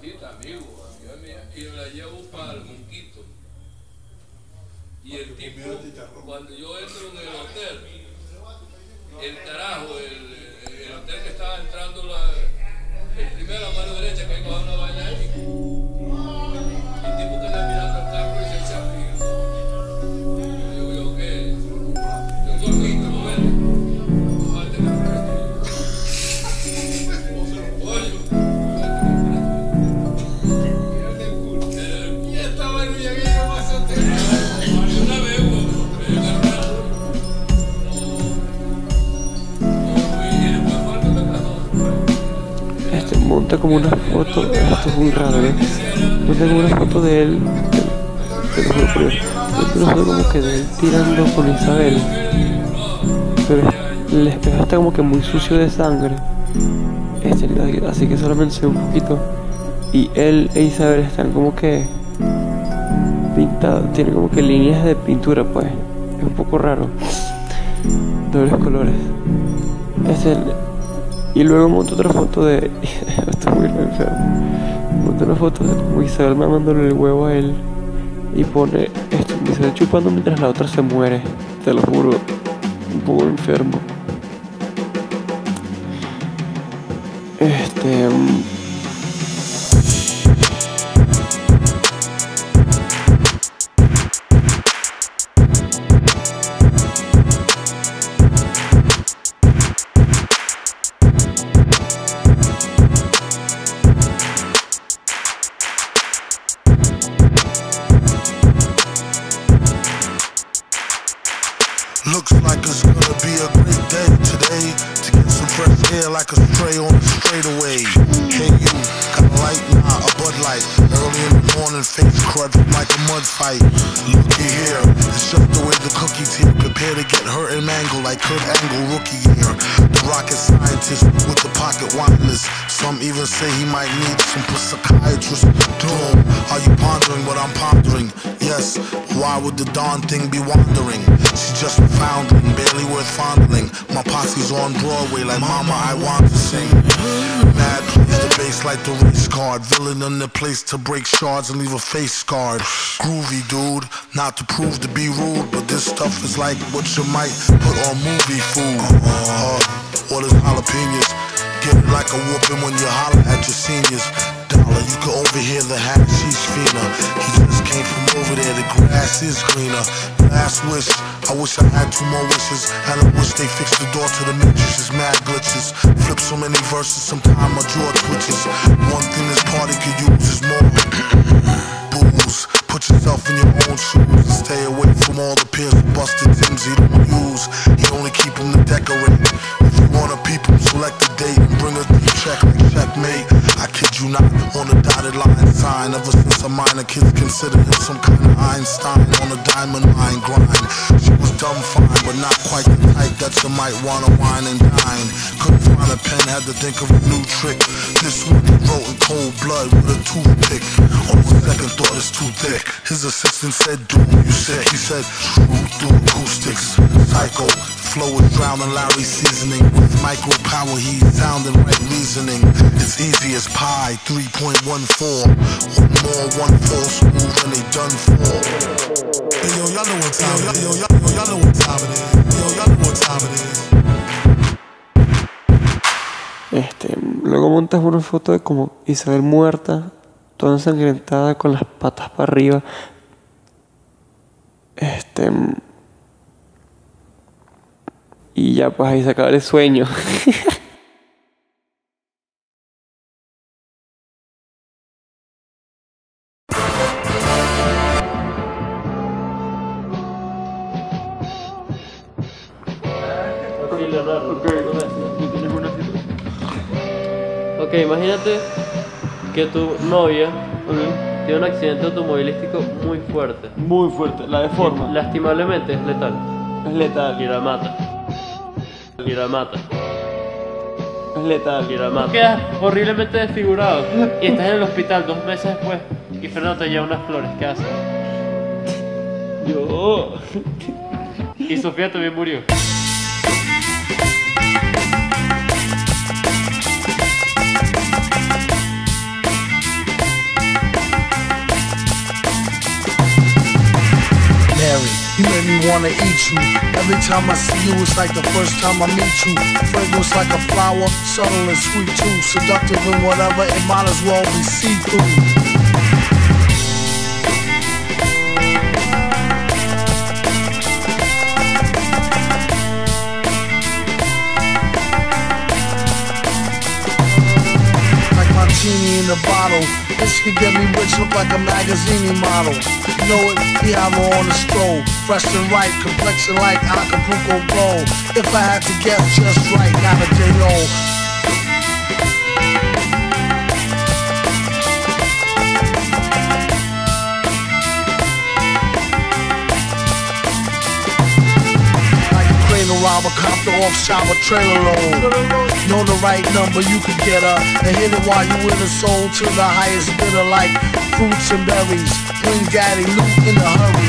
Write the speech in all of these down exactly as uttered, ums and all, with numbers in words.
aquí está amigo, amiga mía, y la llevo para el Monquito. Y el tipo, cuando yo entro en el hotel, el carajo, el, el hotel que estaba entrando, la, el primero a mano derecha que hay con una vaina ahí, el tipo que está mirando al carro y se echa amigo. Yo digo, yo qué, yo un gordito, ¿no ves? Parte de y esta vaina ya que yo más una vez, Este monta como una foto, esto es muy raro, ¿eh? Monta como una foto de él, te lo juro por Dios, una foto como que de él tirando con Isabel, pero el espejo está como que muy sucio de sangre, este, así que solamente se ve un poquito, y él e Isabel están como que pintados, tienen como que líneas de pintura, pues, es un poco raro, dobles colores, es el... Y luego monto otra foto de... Esto es muy enfermo. Monto una foto de como Isabel mamándole el huevo a él. Y pone esto, Isabel chupando mientras la otra se muere. Te lo juro. Un poco enfermo. Este... Um... Looks like it's gonna be a great day today to get some fresh air like a stray on the straightaway. Hey you, got a light? Nah, a Bud Light. Early in the morning, face crud like a mud fight. Looky here, it's just the way the cookies here. Prepare to get hurt and mangled like Kurt Angle rookie year. The rocket scientist with the pocket wireless. Some even say he might need some psychiatrist. Doom, are you pondering what I'm pondering? Yes, why would the darn thing be wandering? She's just a foundling, barely worth fondling. My posse's on Broadway like Mama, I want to sing. Mad plays the bass like the race card. Villain in the place to break shards and leave a face scarred. Groovy dude, not to prove to be rude, but this stuff is like what you might put on movie food. Uh, what is jalapenos? Get it like a whooping when you holler at your seniors. Dollar, you can overhear the hashish feener. He just came from over there, the grass is greener. Last wish, I wish I had two more wishes, and I wish they fixed the door to the matrix's mad glitches. Flip so many verses, sometime my jaw twitches. One thing this party could use is more booze. Put yourself in your own shoes and stay away from all the peers who busted Timbs he don't use. He only keep them to decorate. If you wanna peep him, select a date and bring a deep check like checkmate. I kid you not, on a dotted line sign. Ever since a minor, kids consider him some kind of Einstein on a diamond mine grind. She was dumb fine, but not quite the type that you might wanna wine and dine. Couldn't find a pen, had to think of a new trick. This one he wrote in cold blood with a toothpick. On the second thought, it's too thick. His assistant said, "Do you sick?" He said, "True through acoustics, psycho." Flow is drowning Larry seasoning. With micro power, he's sounding right reasoning. It's easy as pie, three point one four. One more, one fall smooth, and they done for. Hey yo, y'all know what time it is. Yo, y'all yo, y'all know what time it is. Yo, y'all know what time it is. Este, luego montas una foto de como Isabel muerta, toda ensangrentada con las patas para arriba. Este... Y ya pues ahí se acaba el sueño. Ok, imagínate que tu novia okay. tiene un accidente automovilístico muy fuerte. Muy fuerte, la deforma. Lastimablemente es letal. Es letal. Y la mata. Y la mata. Es letal. Y la mata. Quedas horriblemente desfigurado. Y estás en el hospital dos meses después. Y Fernando te lleva unas flores. ¿Qué haces? Yo. Y Sofía también murió. You made me wanna eat you. Every time I see you, it's like the first time I meet you. Fragrance like a flower, subtle and sweet too. Seductive and whatever, it might as well be see-through. Genie in the bottle. This could get me rich, look like a magazine model. You know it, Diablo on the stroll. Fresh and right, complexion like Acapulco gold. If I had to guess just right, not a day old. Robber, copter off shower trailer load. Know the right number, you could get her and hit it while you in the soul to the highest bidder, like fruits and berries. Bring daddy loot in a hurry.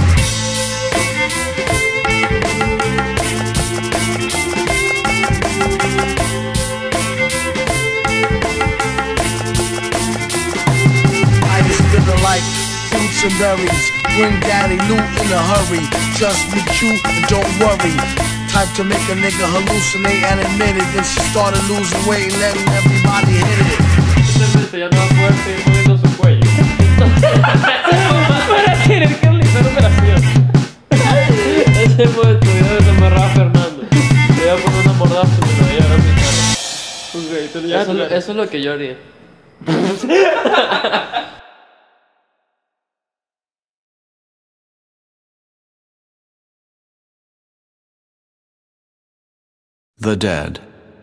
Highest bidder, like fruits and berries. Bring daddy loot in a hurry. Just be cute and don't worry. Type to make a nigga hallucinate and admit it. Then she started losing weight and letting everybody hit it. Este ya no va a poder seguir moviendo su cuello. Para tener que realizar operación. Ese momento video se me amarraba Fernando. Le voy a poner una mordaza y me lo voy a llevar a mi carro. Okay, tú ya eso, lo, eso es lo que yo haría. The Dead.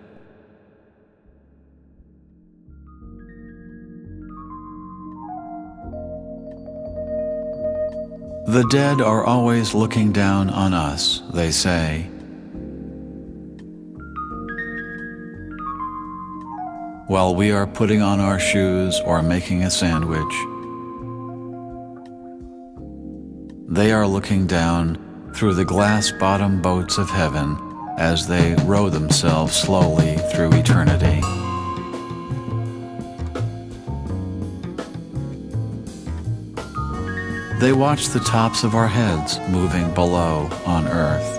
The dead are always looking down on us, they say. While we are putting on our shoes or making a sandwich, they are looking down through the glass-bottom boats of heaven as they row themselves slowly through eternity. They watch the tops of our heads moving below on earth.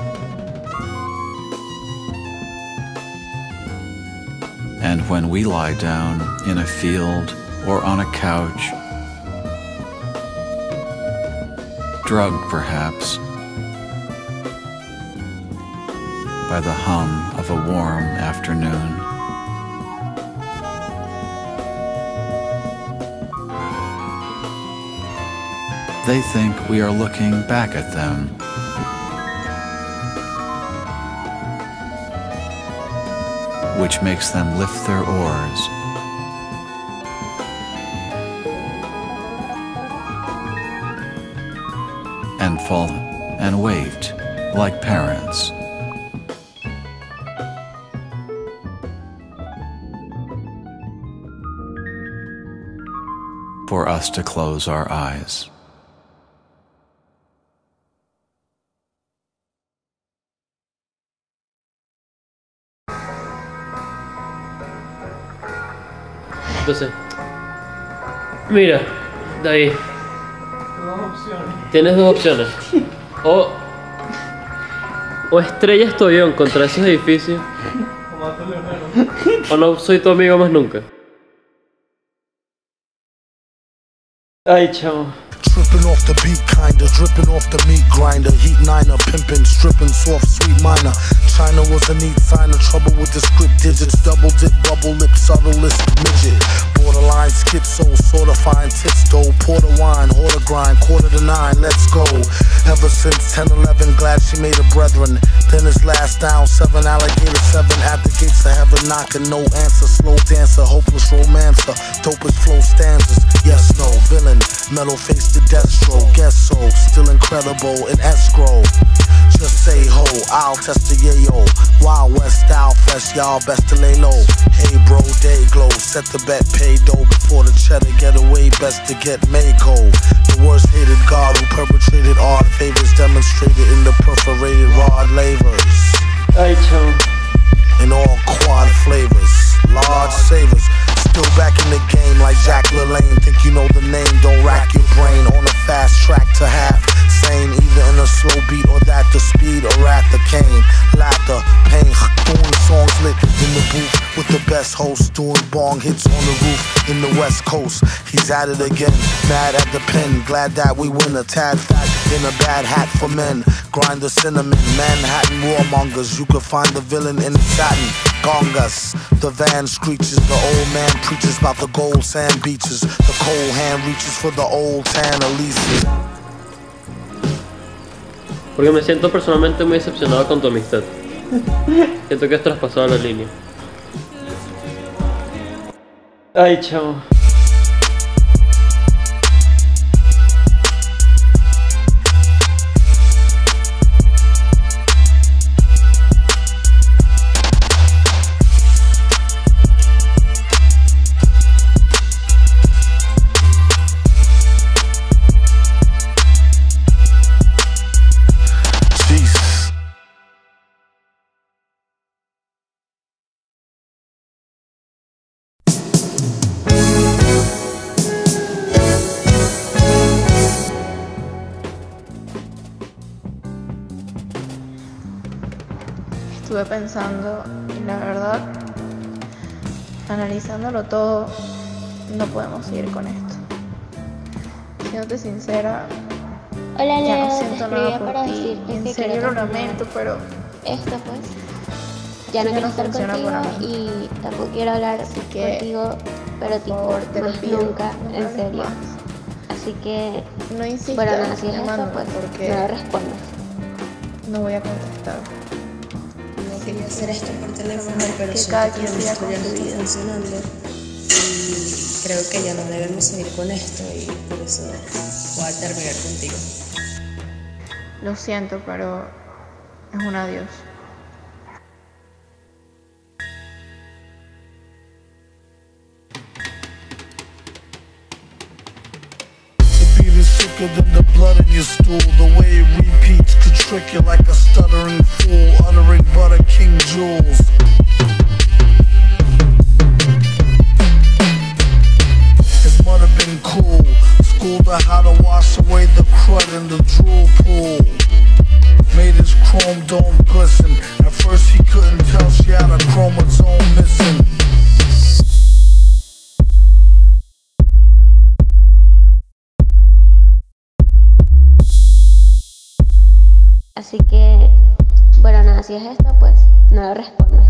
And when we lie down in a field or on a couch, drugged perhaps, by the hum of a warm afternoon, they think we are looking back at them. Which makes them lift their oars and fall and wait like parents. For us to close our eyes. Entonces, mira, David, tienes dos opciones. O, o estrellas tu avión contra esos edificios, o no soy tu amigo más nunca. Ay, chavo. Tripping off the beat kinda, dripping off the meat grinder. Heat niner, pimping, stripping, soft, sweet minor. China was a neat sign of trouble with the script digits. Double dip, bubble lip, subtlest midget. Borderline schizo, sorta fine tits though. Porter wine, order grind, quarter to nine, let's go. Ever since ten eleven, glad she made a brethren. Then his last down, seven alligator, seven at the gates of heaven knocking. No answer, slow dancer, hopeless romancer. Dopest flow stanzas, yes, no, villain. Metal face to Destro, guess so. Still incredible in escrow. Just say ho, I'll test the yayo. Wild West style fresh, y'all best to lay low. Hey bro, day glow, set the bet, pay dough. Before the cheddar get away, best to get Mako. The worst hated god who perpetrated odd favors, demonstrated in the perforated rod lavers. Ay, chao. In all quad flavors, large savers. Still back in the game like Jack LaLanne. Think you know the name, don't rack your brain. On a fast track to half sane, either in a bong hits on the roof in the West Coast. He's at it again, mad at the pen. Glad that we win a tad fat in a bad hat for men. Grind the cinnamon, Manhattan warmongers. You could find the villain in satin. Gongas, the van screeches. The old man preaches about the gold sand beaches. The cold hand reaches for the old tan Elises. Porque me siento personalmente muy decepcionado con tu amistad. Siento que has traspasado la línea. Ay, chavo. Estuve pensando y la verdad, analizándolo todo, no podemos seguir con esto. Siéndote sincera, Hola, ya Leo, no te siento escribía nada para por ti. decirte Y en que serio quiero lo terminar lamento, pero esto pues. Ya no ya quiero no estar funciona contigo para mí. y tampoco quiero hablar que, contigo, pero tipo, por favor, te lo más pido, nunca, no me en hables serio. más. Así que, No insistas, bueno, nada, si es esto, llamándome, pues porque no le respondas. no voy a contestar. No quería hacer esto por teléfono, pero que siento cada que quien la siga historia con no su está vida. funcionando y creo que ya no debemos seguir con esto y por eso voy a terminar contigo. Lo siento, pero es un adiós. Sicker than the blood in your stool. The way it repeats could trick you like a stuttering fool, uttering butter king jewels. His mother been cool, schooled her how to wash away the crud in the drool pool. Made his chrome dome glisten. At first he couldn't tell she had a chromosome missing. Así que, bueno, nada, si es esto, pues no le respondas.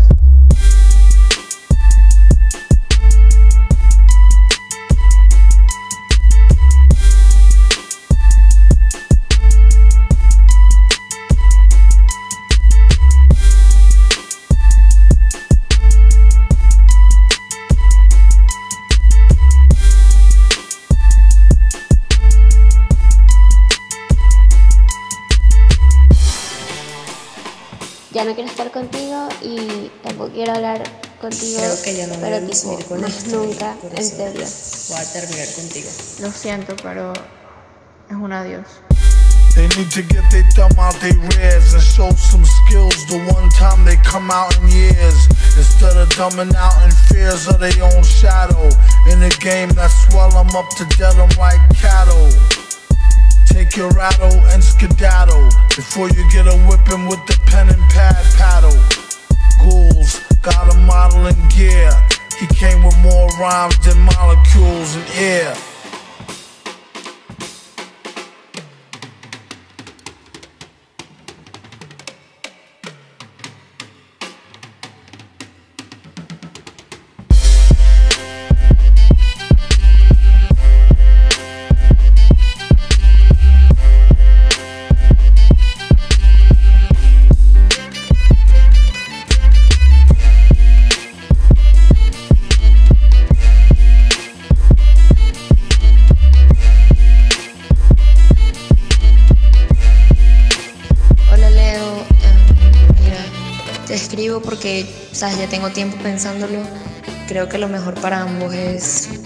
Ya no quiero estar contigo y tampoco quiero hablar contigo, Creo que ya no pero debemos tipo, seguir con más esto y nunca, por en eso serio. voy a terminar contigo. Lo siento, pero es un adiós. They need to get their thumb out their rears and show some skills the one time they come out in years. Instead of dumbing out in fears of their own shadow. In a game that swell them up to dead them like cattle. Take your rattle and skedaddle before you get a whipping with the pen and pad paddle. Ghouls got a model in gear. He came with more rhymes than molecules in air. Te escribo porque, sabes, ya tengo tiempo pensándolo. Creo que lo mejor para ambos es